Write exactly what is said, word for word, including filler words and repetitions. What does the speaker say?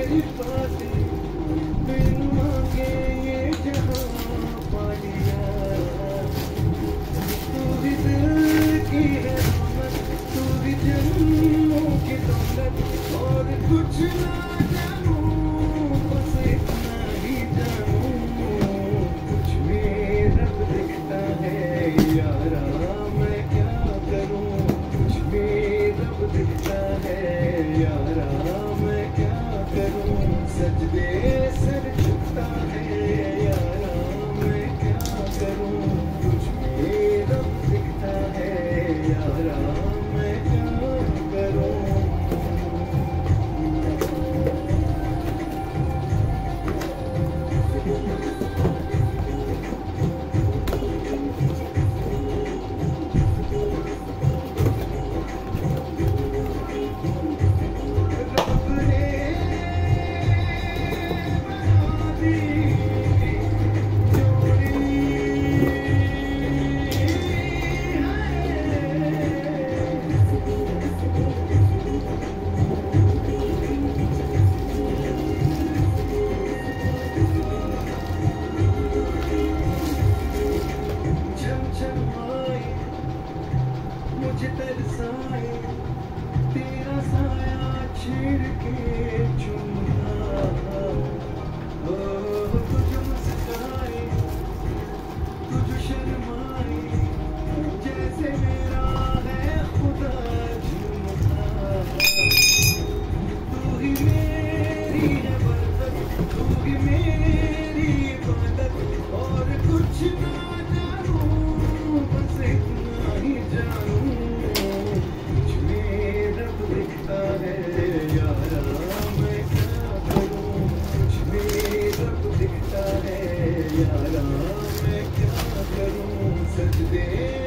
तेरी बातें बिन मांगे ये जहां पा लिया। तू भी दिल की है रौनक, तू भी जन्मों की दौलत, और कुछ ना जानूं बस इतना ही जानूं, कुछ में रब दिखता है यारा मैं क्या करूं, कुछ में रब दिखता है यारा मैं क्या करूं, सजदे सर झुकता है यारा मैं क्या करूं, कुछ में रब दिखता है यारा मैं क्या करूं। मुझे तरसाए तेरा साया छेड़ के चुमना, ओ तुझे मुस्काए तुझे शर्माए जैसे मेरा है खुदा झूमता। तू ही मेरी है बरकत, तू ही मेरी इबादत, और कुछ ना जानूं बस इतना ही जानूं, कुछ में रब दिखता है यारा मैं क्या करूं, कुछ में रब दिखता है यारा मैं क्या करूं, सजदे